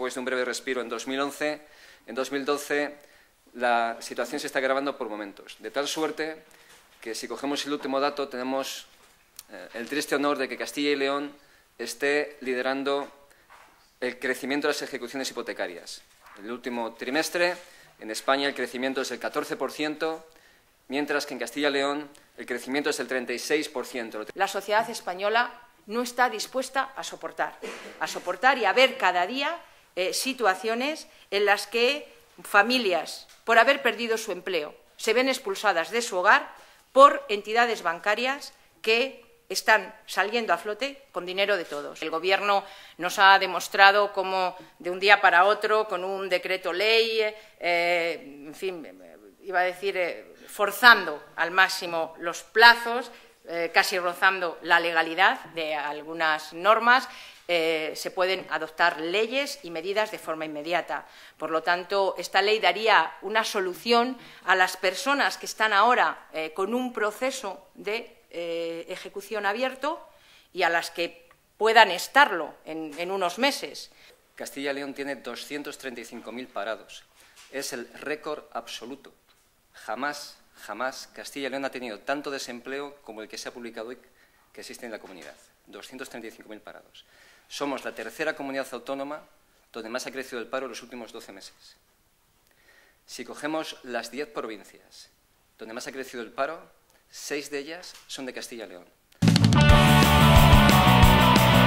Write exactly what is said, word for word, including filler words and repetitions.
después de un breve respiro en dos mil once, en dos mil doce la situación se está agravando por momentos, de tal suerte que si cogemos el último dato tenemos eh, el triste honor de que Castilla y León esté liderando el crecimiento de las ejecuciones hipotecarias. En el último trimestre, en España el crecimiento es del catorce por ciento, mientras que en Castilla y León el crecimiento es del treinta y seis por ciento. La sociedad española no está dispuesta a soportar, a soportar y a ver cada día eh, situaciones en las que familias, por haber perdido su empleo, se ven expulsadas de su hogar por entidades bancarias que están saliendo a flote con dinero de todos. El Gobierno nos ha demostrado cómo de un día para otro, con un decreto ley, eh, en fin, iba a decir, eh, forzando al máximo los plazos, eh, casi rozando la legalidad de algunas normas, eh, se pueden adoptar leyes y medidas de forma inmediata. Por lo tanto, esta ley daría una solución a las personas que están ahora eh, con un proceso de Eh, ejecución abierto y a las que puedan estarlo en, en unos meses. Castilla y León tiene doscientos treinta y cinco mil parados. Es el récord absoluto. Jamás, jamás Castilla y León ha tenido tanto desempleo como el que se ha publicado hoy que existe en la comunidad. doscientos treinta y cinco mil parados. Somos la tercera comunidad autónoma donde más ha crecido el paro en los últimos doce meses. Si cogemos las diez provincias donde más ha crecido el paro, seis de ellas son de Castilla y León.